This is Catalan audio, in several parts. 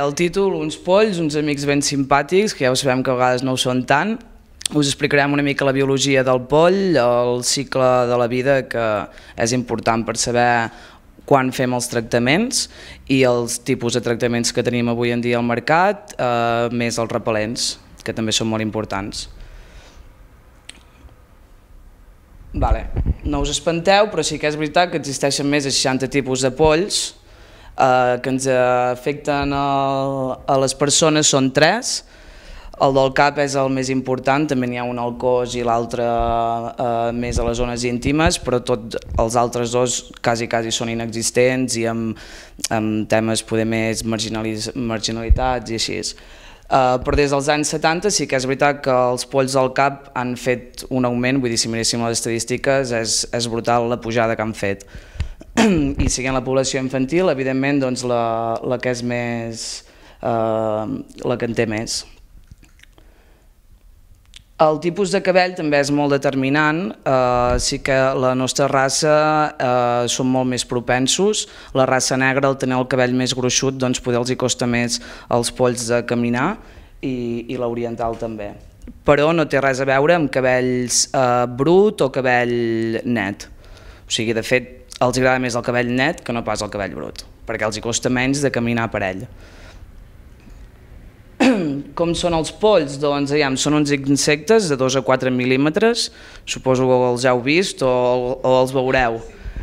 el títol, uns polls, uns amics ben simpàtics, que ja ho sabem que a vegades no ho són tant. Us explicarem una mica la biologia del poll, el cicle de la vida, que és important per saber quan fem els tractaments i els tipus de tractaments que tenim avui en dia al mercat, més els repel·lents, que també són molt importants. No us espanteu, però sí que és veritat que existeixen més de 60 tipus de polls que ens afecten a les persones, són 3. El del cap és el més important, també n'hi ha un al cos i l'altre més a les zones íntimes, però tots els altres dos quasi són inexistents i amb temes poder més marginalitats i així. Però des dels anys 70 sí que és veritat que els polls del cap han fet un augment, vull dir, si miréssim les estadístiques, és brutal la pujada que han fet. I siguent la població infantil, evidentment, doncs la que és més, la que en té més. El tipus de cabell també és molt determinant, sí que la nostra raça són molt més propensos, la raça negra al tenir el cabell més gruixut doncs poder els hi costa més als polls de caminar i l'oriental també. Però no té res a veure amb cabells brut o cabell net, o sigui, de fet els agrada més el cabell net que no pas el cabell brut, perquè els hi costa menys de caminar per ell. Com són els polls? Doncs són uns insectes de 2 a 4 mil·límetres, suposo que els heu vist o els veureu.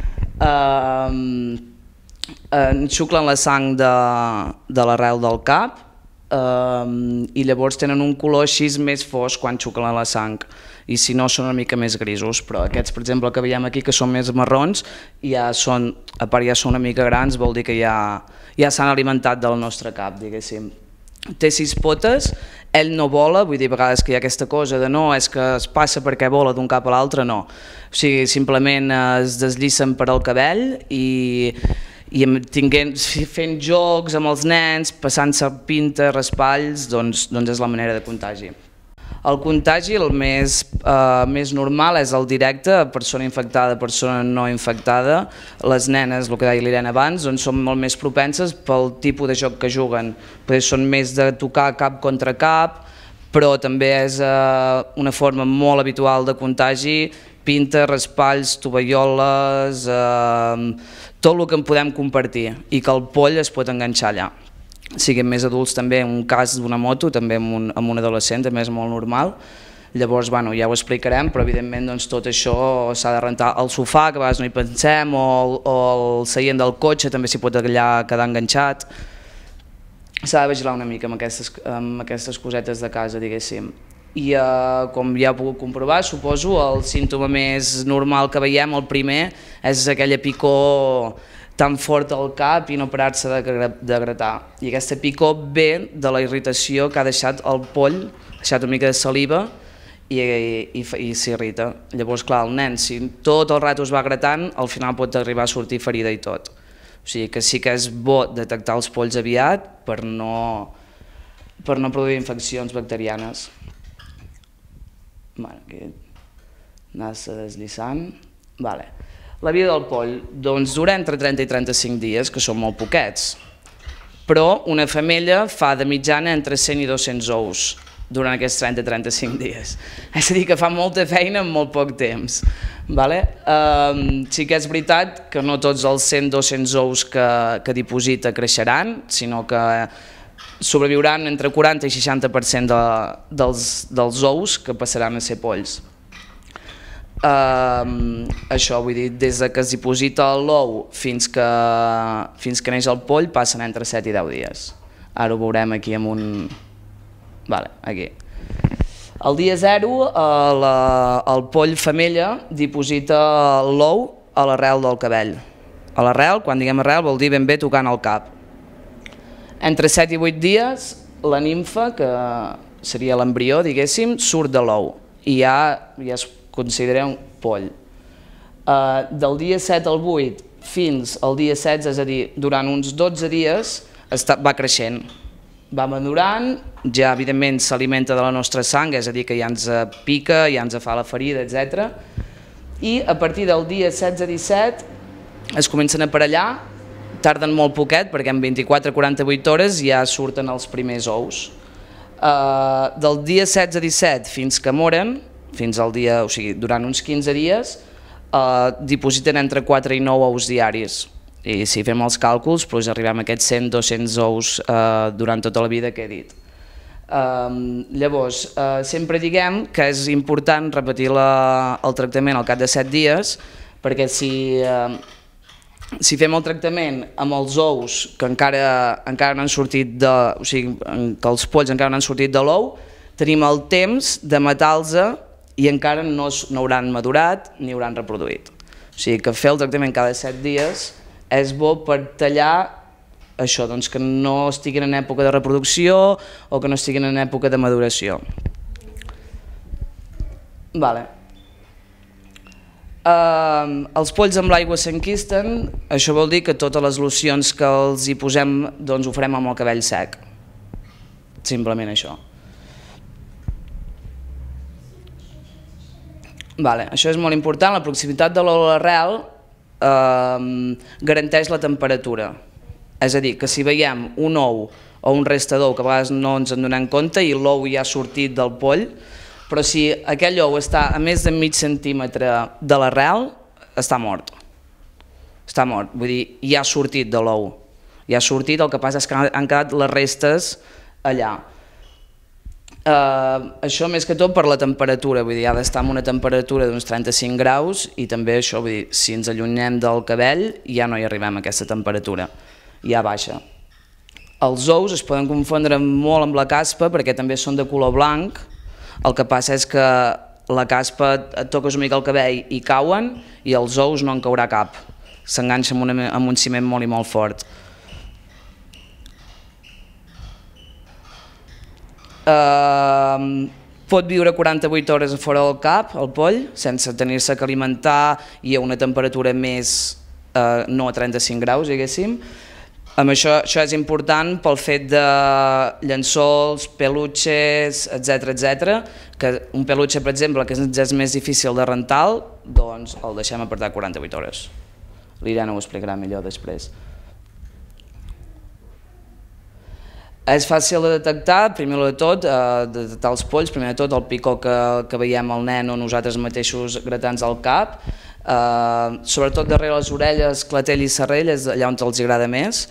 Xuclen la sang de l'arrel del cap i llavors tenen un color així més fosc quan xuclen la sang, i si no són una mica més grisos, però aquests, per exemple, que veiem aquí, que són més marrons, a part ja són una mica grans, vol dir que ja s'han alimentat del nostre cap, diguéssim. Té 6 potes, ell no vola, vull dir, a vegades que hi ha aquesta cosa de no, és que es passa perquè vola d'un cap a l'altre, no. O sigui, simplement es desllissen per al cabell i fent jocs amb els nens, passant-se pinta, raspalls, doncs és la manera de contagi. El contagi, el més normal, és el directe, persona infectada, persona no infectada. Les nenes, el que deia l'Irene abans, són molt més propenses pel tipus de joc que juguen. Són més de tocar cap contra cap, però també és una forma molt habitual de contagi, pinta, raspalls, tovalloles, tot el que en podem compartir i que el poll es pot enganxar allà. Siguem més adults també, un cas d'una moto, també amb un adolescent, també és molt normal. Llavors, ja ho explicarem, però evidentment tot això s'ha de rentar al sofà, que a vegades no hi pensem, o el seient del cotxe també s'hi pot allà quedar enganxat. S'ha de vigilar una mica amb aquestes cosetes de casa, diguéssim. I com ja heu pogut comprovar, suposo, el símptoma més normal que veiem, el primer, és aquella picor tan fort al cap i no parar-se de gratar. I aquesta picor ve de la irritació que ha deixat el poll, ha deixat una mica de saliva i s'irrita. Llavors, clar, el nen, si tot el rato es va gratant, al final pot arribar a sortir ferida i tot. O sigui que sí que és bo detectar els polls aviat per no produir infeccions bacterianes. Aquí anar-se deslliçant. La vida del poll dura entre 30 i 35 dies, que són molt poquets, però una femella fa de mitjana entre 100 i 200 ous durant aquests 30 i 35 dies. És a dir, que fa molta feina en molt poc temps. Sí que és veritat que no tots els 100-200 ous que diposita creixeran, sinó que sobreviuran entre 40 i 60% dels ous que passaran a ser polls. Això, vull dir, des que es diposita l'ou fins que neix el poll passen entre 7 i 10 dies. Ara ho veurem aquí amb un... aquí. El dia 0 el poll femella diposita l'ou a l'arrel del cabell. A l'arrel, quan diguem arrel, vol dir ben bé tocant el cap. Entre 7 i 8 dies la nimfa, que seria l'embrió, diguéssim, surt de l'ou i ja es considera un poll. Del dia 7 al 8 fins al dia 16, és a dir, durant uns 12 dies va creixent, va madurant, ja evidentment s'alimenta de la nostra sang, és a dir, que ja ens pica, ja ens fa la ferida, etc. I a partir del dia 16-17 es comencen a aparellar tarden molt poquet perquè en 24-48 hores ja surten els primers ous. Del dia 16-17 fins que moren, fins al dia, o sigui, durant uns 15 dies, dipositen entre 4 i 9 ous diaris. I si fem els càlculs, doncs arribem a aquests 100-200 ous durant tota la vida que he dit. Llavors, sempre diguem que és important repetir el tractament al cap de 7 dies, perquè si fem el tractament amb els ous que encara no han sortit o sigui, que els polls encara no han sortit de l'ou, tenim el temps de matar-los i encara no hauran madurat ni hauran reproduït. O sigui que fer el tractament cada 7 dies és bo per tallar això, doncs que no estiguin en època de reproducció o que no estiguin en època de maduració. Els polls amb l'aigua s'enquisten, això vol dir que totes les locions que els hi posem doncs ho farem amb el cabell sec, simplement això. Això és molt important, la proximitat de l'ou a l'arrel garanteix la temperatura, és a dir, que si veiem un ou o un resta d'ou que a vegades no ens en donem compte i l'ou ja ha sortit del poll, però si aquell ou està a més de mig centímetre de l'arrel, està mort. Està mort, vull dir, ja ha sortit de l'ou. Ja ha sortit, el que passa és que han quedat les restes allà. Això més que tot per la temperatura, vull dir, ha d'estar en una temperatura d'uns 35 graus i també això, vull dir, si ens allunyem del cabell ja no hi arribem a aquesta temperatura, ja baixa. Els ous es poden confondre molt amb la caspa perquè també són de color blanc, el que passa és que la caspa et toques una mica el cabell i cauen i els ous no en caurà cap, s'enganxa amb un ciment molt i molt fort. Pot viure 48 hores a fora del cap, el poll, sense tenir-se que alimentar i a una temperatura més, no a 35 graus, diguéssim. Això és important pel fet de llençols, peluches, etc. Que un peluche, per exemple, que és més difícil de rentar, doncs el deixem apartar 48 hores. L'Irene ho explicarà millor després. És fàcil de detectar, primer de tot, detectar els polls, primer de tot el picó que veiem al nen o nosaltres mateixos gratant-nos al cap, sobretot darrere les orelles, clatell i serrell és allà on els agrada més.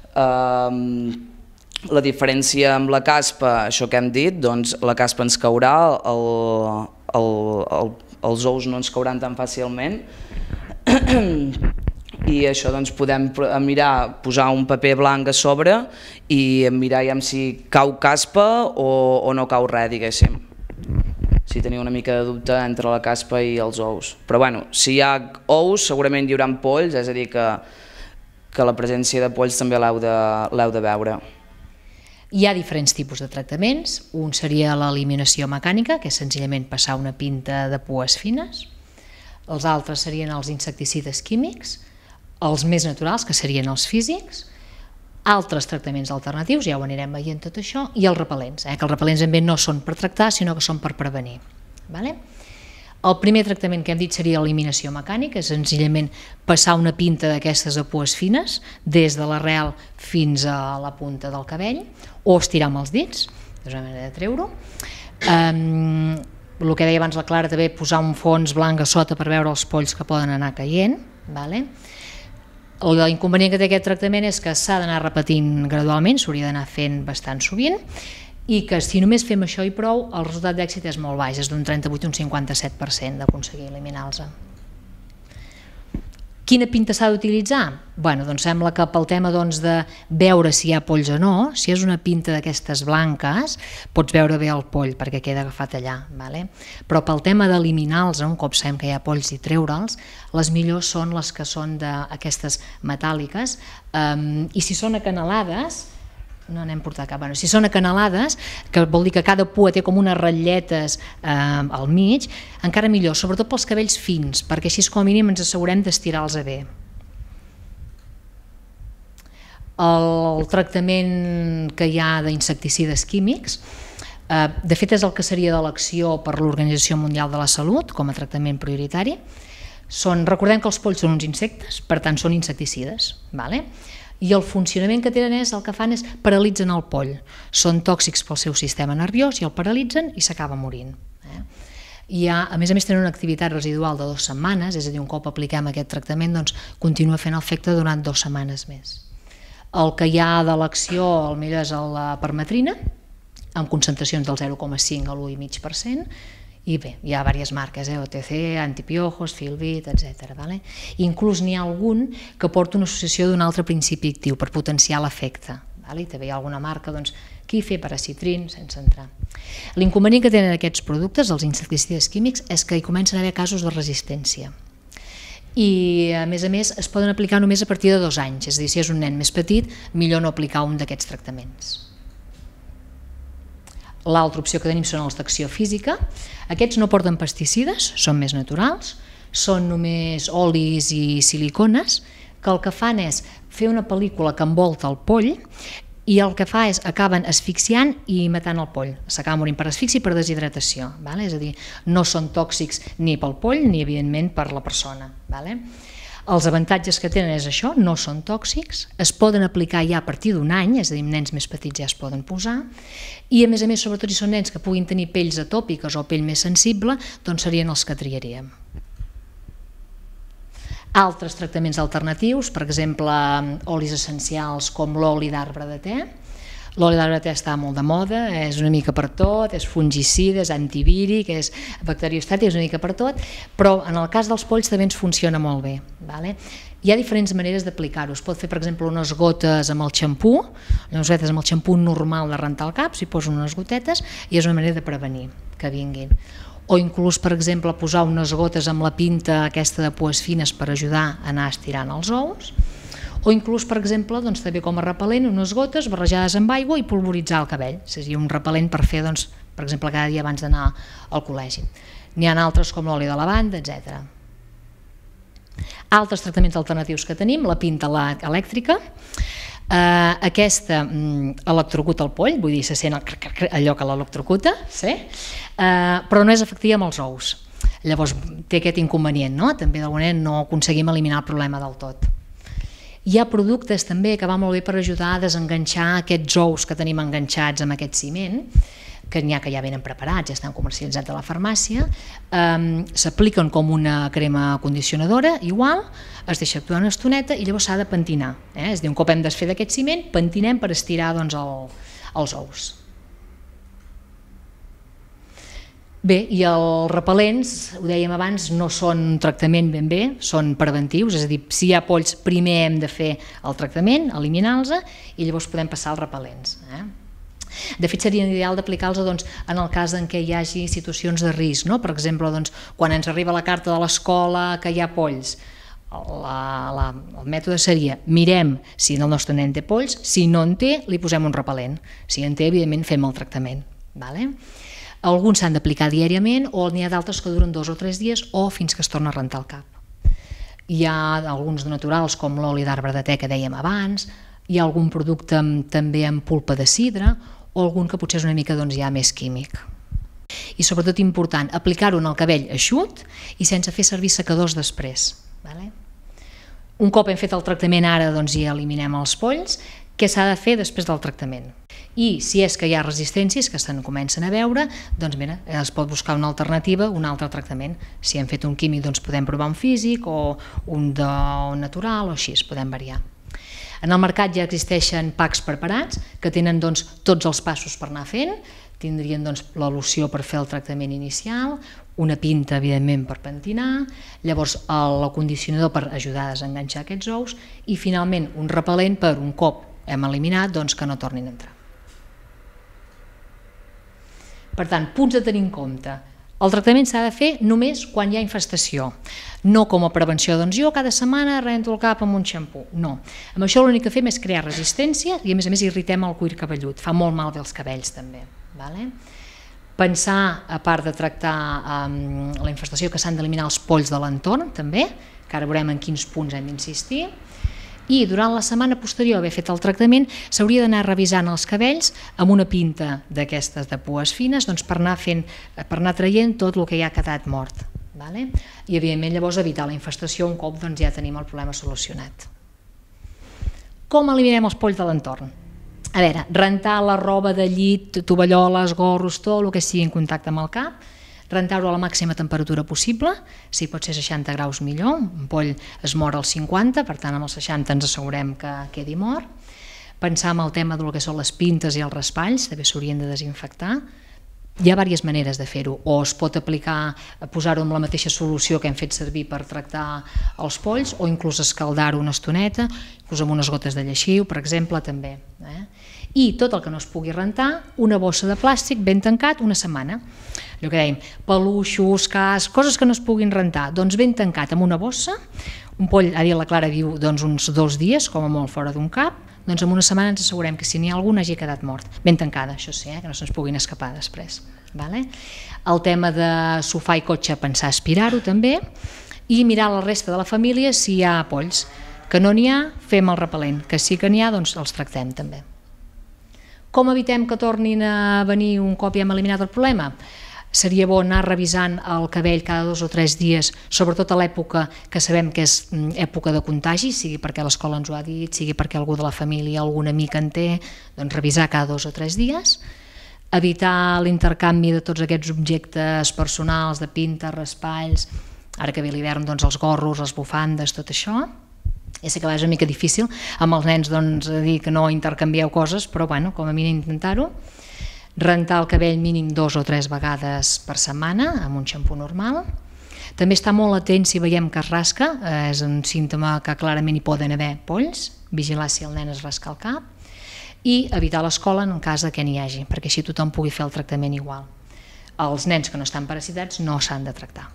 La diferència amb la caspa, això que hem dit, doncs la caspa ens caurà, els ous no ens cauran tan fàcilment i això doncs podem mirar, posar un paper blanc a sobre i mirar si cau caspa o no cau res, diguéssim. Si teniu una mica de dubte entre la caspa i els ous. Però bueno, si hi ha ous segurament hi haurà polls, és a dir que la presència de polls també l'heu de veure. Hi ha diferents tipus de tractaments. Un seria l'eliminació mecànica, que és senzillament passar una pinta de pues fines. Els altres serien els insecticides químics, els més naturals, que serien els físics, altres tractaments alternatius, ja ho anirem veient tot això, i els repel·lents, que els repel·lents també no són per tractar, sinó que són per prevenir. El primer tractament que hem dit seria l'eliminació mecànica, és senzillament passar una pinta d'aquestes de pues fines, des de l'arrel fins a la punta del cabell, o estirar amb els dits, és una manera de treure-ho. El que deia abans la Clara, també posar un fons blanc a sota per veure els polls que poden anar caient. L'inconvenient que té aquest tractament és que s'ha d'anar repetint gradualment, s'hauria d'anar fent bastant sovint, i que si només fem això i prou, el resultat d'èxit és molt baix, és d'un 38 a un 57% d'aconseguir eliminar-los. Quina pinta s'ha d'utilitzar? Doncs sembla que pel tema de veure si hi ha polls o no, si és una pinta d'aquestes blanques, pots veure bé el poll perquè queda agafat allà. Però pel tema d'eliminar-los, un cop sabem que hi ha polls i treure'ls, les millors són les que són d'aquestes metàl·liques, i si són acanalades, no n'hem portat cap, si són acanalades, que vol dir que cada pua té com unes ratlletes al mig, encara millor, sobretot pels cabells fins, perquè així com a mínim ens assegurem d'estirar-los bé. El tractament que hi ha d'insecticides químics, de fet és el que seria d'elecció per l'Organització Mundial de la Salut com a tractament prioritari. Recordem que els polls són uns insectes, per tant són insecticides. I el funcionament que tenen el que fan és paralitzen el poll. Són tòxics pel seu sistema nerviós i el paralitzen i s'acaba morint. I a més tenen una activitat residual de 2 setmanes, és a dir, un cop apliquem aquest tractament, doncs continua fent efecte durant 2 setmanes més. El que hi ha d'elecció, el millor és la permetrina, amb concentracions del 0,5 a l'1,5%, i bé, hi ha diverses marques, OTC, antipiojos, Filbit, etc. Inclús n'hi ha algun que porta una associació d'un altre principi actiu per potenciar l'efecte. I també hi ha alguna marca, Kife, Paracitrin, sense entrar. L'inconvenient que tenen aquests productes, els insecticides químics, és que hi comencen a haver casos de resistència. I a més, es poden aplicar només a partir de 2 anys, és a dir, si és un nen més petit, millor no aplicar un d'aquests tractaments. L'altra opció que tenim són els d'acció física. Aquests no porten pesticides, són més naturals, són només olis i silicones, que el que fan és fer una pel·lícula que envolta el poll i el que fa és acaben asfixiant i matant el poll. S'acaba morint per asfixia i per deshidratació. És a dir, no són tòxics ni pel poll ni, evidentment, per la persona. Els avantatges que tenen és això, no són tòxics, es poden aplicar ja a partir d'un any, és a dir, nens més petits ja es poden posar, i a més, sobretot si són nens que puguin tenir pells atòpiques o pell més sensible, doncs serien els que triaríem. Altres tractaments alternatius, per exemple, olis essencials com l'oli d'arbre de te. L'oli d'arbre de te està molt de moda, és una mica per tot, és fungicida, és antivíric, és bacteriostàtic, és una mica per tot, però en el cas dels polls també ens funciona molt bé. Hi ha diferents maneres d'aplicar-ho. Es pot fer, per exemple, unes gotes amb el xampú, unes gotetes amb el xampú normal de rentar el cap, s'hi posen unes gotetes i és una manera de prevenir que vinguin. O inclús, per exemple, posar unes gotes amb la pinta aquesta de pues fines per ajudar a anar estirant els ous. O inclús, per exemple, també com a repel·lent, unes gotes barrejades amb aigua i polvoritzar el cabell. És a dir, un repel·lent per fer, per exemple, cada dia abans d'anar al col·legi. N'hi ha altres com l'oli de lavanda, etc. Altres tractaments alternatius que tenim, la pinta elèctrica. Aquesta electrocuta el poll, vull dir, se sent allò que l'electrocuta, però no és efectiva amb els ous. Llavors té aquest inconvenient, també d'alguna manera no aconseguim eliminar el problema del tot. Hi ha productes també que va molt bé per ajudar a desenganxar aquests ous que tenim enganxats amb aquest ciment, que n'hi ha que ja venen preparats, ja estan comercialitzats a la farmàcia, s'apliquen com una crema condicionadora, igual, es deixa actuar una estoneta i llavors s'ha de pentinar. És a dir, un cop hem desfer d'aquest ciment, pentinem per estirar els ous. Bé, i els repel·lents, ho dèiem abans, no són un tractament ben bé, són preventius, és a dir, si hi ha polls primer hem de fer el tractament, eliminar-los i llavors podem passar als repel·lents. De fet, seria ideal d'aplicar-los en el cas en què hi hagi situacions de risc. Per exemple, quan ens arriba la carta de l'escola que hi ha polls, el mètode seria mirem si el nostre nen té polls, si no en té, li posem un repel·lent. Si en té, evidentment, fem el tractament. Alguns s'han d'aplicar diàriament o n'hi ha d'altres que duren 2 o 3 dies o fins que es torna a rentar el cap. Hi ha alguns naturals com l'oli d'arbre de te que dèiem abans, hi ha algun producte també amb pulpa de sidra o algun que potser és una mica ja més químic. I sobretot important, aplicar-ho en el cabell eixut i sense fer servir secadors després. Un cop hem fet el tractament ara i eliminem els polls, què s'ha de fer després del tractament? I si és que hi ha resistències que se'n comencen a veure, es pot buscar una alternativa, un altre tractament. Si hem fet un químic podem provar un físic o un natural o així, podem variar. En el mercat ja existeixen packs preparats que tenen tots els passos per anar fent, tindrien la loció per fer el tractament inicial, una pinta, evidentment, per pentinar, llavors l'acondicionador per ajudar a desenganxar aquests ous i, finalment, un repel·lent per un cop hem eliminat que no tornin a entrar. Per tant, punts a tenir en compte. El tractament s'ha de fer només quan hi ha infestació, no com a prevenció, jo cada setmana rento el cap amb un xampú, no. Amb això l'únic que fem és crear resistència i a més irritem el cuir cabellut, fa molt mal bé els cabells també. Pensar, a part de tractar la infestació, que s'han d'eliminar els polls de l'entorn també, que ara veurem en quins punts hem d'insistir, i durant la setmana posterior a haver fet el tractament s'hauria d'anar revisant els cabells amb una pinta d'aquestes de pues fines per anar traient tot el que ja ha quedat mort. I evidentment llavors evitar la infestació un cop ja tenim el problema solucionat. Com eliminem els polls de l'entorn? A veure, rentar la roba de llit, tovalloles, gorros, tot el que sigui en contacte amb el cap, rentar-ho a la màxima temperatura possible, si pot ser 60 graus millor, un poll es mor als 50, per tant amb els 60 ens assegurem que quedi mort. Pensar en el tema del que són les pintes i els raspalls, també s'haurien de desinfectar. Hi ha diverses maneres de fer-ho, o es pot aplicar, posar-ho amb la mateixa solució que hem fet servir per tractar els polls, o inclús escaldar-ho una estoneta, inclús amb unes gotes de lleixiu, per exemple, també. I tot el que no es pugui rentar, una bossa de plàstic ben tancat una setmana. Allò que dèiem, peluixos, cascs, coses que no es puguin rentar, doncs ben tancat amb una bossa, un poll, ara la Clara diu, doncs uns 2 dies, com a molt fora d'un cap, doncs en una setmana ens assegurem que si n'hi ha algun hagi quedat mort, ben tancada, això sí, que no se'ns puguin escapar després. El tema de sofà i cotxe, pensar aspirar-ho també, i mirar la resta de la família si hi ha polls. Que no n'hi ha, fem el repel·lent, que sí que n'hi ha, doncs els tractem també. Com evitem que tornin a venir un cop ja hem eliminat el problema? Seria bo anar revisant el cabell cada 2 o 3 dies, sobretot a l'època que sabem que és època de contagi, sigui perquè l'escola ens ho ha dit, sigui perquè algú de la família, algun amic en té, doncs revisar cada 2 o 3 dies, evitar l'intercanvi de tots aquests objectes personals, de pintes, raspalls, ara que ve l'hivern, doncs els gorros, les bufandes, tot això. Ja sé que va, és una mica difícil amb els nens dir que no intercanvieu coses, però bueno, com a mínim intentar-ho. Rentar el cabell mínim 2 o 3 vegades per setmana amb un xampú normal. També estar molt atent si veiem que es rasca, és un símptoma que clarament hi poden haver polls, vigilar si el nen es rasca el cap, i evitar l'escola en cas que n'hi hagi, perquè així tothom pugui fer el tractament igual. Els nens que no estan parasitats no s'han de tractar.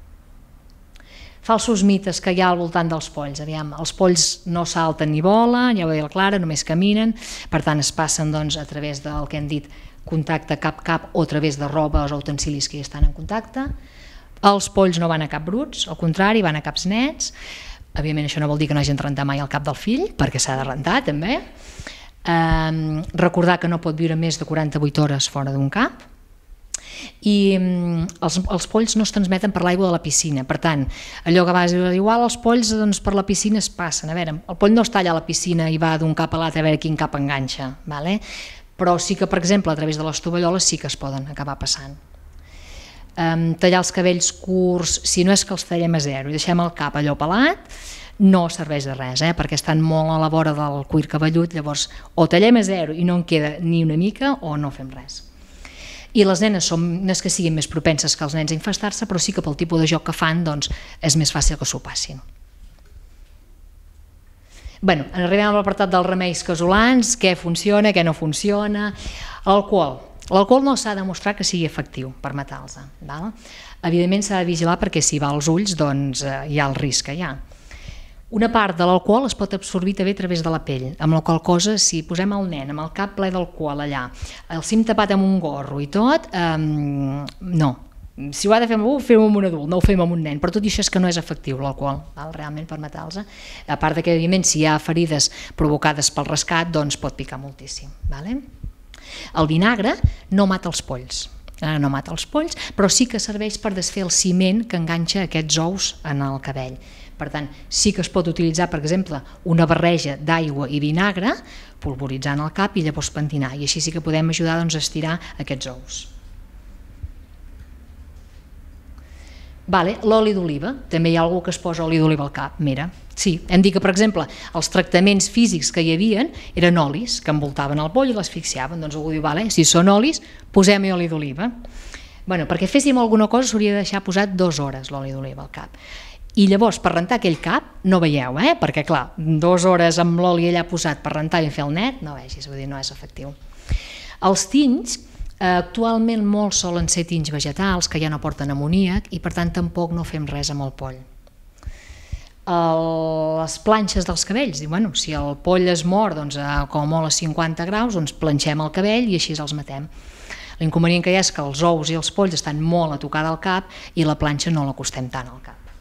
Falsos mites que hi ha al voltant dels polls. Aviam, els polls no salten ni volen, ja ho deia la Clara, només caminen, per tant es passen a través del que hem dit contacte cap-cap o a través de robes o utensilis que hi estan en contacte. Els polls no van a cap bruts, al contrari, van a caps nets. Evidentment això no vol dir que no hagin de rentar mai el cap del fill, perquè s'ha de rentar també. Recordar que no pot viure més de 48 hores fora d'un cap. I els polls no es transmeten per l'aigua de la piscina, per tant, allò que vas dir, igual els polls per la piscina es passen. A veure, el poll no està allà a la piscina i va d'un cap a l'altre a veure quin cap enganxa, però sí que, per exemple, a través de les tovalloles sí que es poden acabar passant. Tallar els cabells curts, si no és que els tallem a zero i deixem el cap allò pelat, no serveix de res, perquè estan molt a la vora del cuir cabellut, llavors o tallem a zero i no en queda ni una mica o no fem res. I les nenes no és que siguin més propenses que els nens a infestar-se, però sí que pel tipus de joc que fan és més fàcil que s'ho passin. Arribem a l'apartat dels remeis casolans, què funciona, què no funciona. L'alcohol no s'ha de demostrar que sigui efectiu per matar-los. Evidentment s'ha de vigilar perquè si va als ulls hi ha el risc que hi ha. Una part de l'alcohol es pot absorbir també a través de la pell, amb la qual cosa, si posem el nen amb el cap ple d'alcohol allà, el cim tapat amb un gorro i tot, no. Si ho ha de fer amb algú, fem-ho amb un adult, no ho fem amb un nen, però tot i això és que no és efectiu l'alcohol, realment per matar-los. A part que, evidentment, si hi ha ferides provocades pel rescat, doncs pot picar moltíssim. El vinagre no mata els polls, però sí que serveix per desfer el ciment que enganxa aquests ous en el cabell. Per tant, sí que es pot utilitzar, per exemple, una barreja d'aigua i vinagre, polvoritzant el cap i llavors pentinar, i així sí que podem ajudar a estirar aquests ous. L'oli d'oliva, també hi ha algú que es posa oli d'oliva al cap, mira. Sí, hem dit que, per exemple, els tractaments físics que hi havia eren olis que envoltaven el poll i l'asfixiaven, doncs algú diu, si són olis, posem-hi oli d'oliva. Perquè féssim alguna cosa s'hauria de deixar posat 2 hores l'oli d'oliva al cap. I llavors, per rentar aquell cap, no veieu, perquè clar, 2 hores amb l'oli allà posat per rentar i fer el net, no vegis, vull dir, no és efectiu. Els tinys, actualment molts solen ser tinys vegetals que ja no porten amoníac i per tant tampoc no fem res amb el poll. Les planxes dels cabells, si el poll es mor com a molt a 50 graus, doncs planxem el cabell i així els matem. L'inconvenient que hi ha és que els ous i els polls estan molt a tocar del cap i la planxa no l'acostem tant al cap.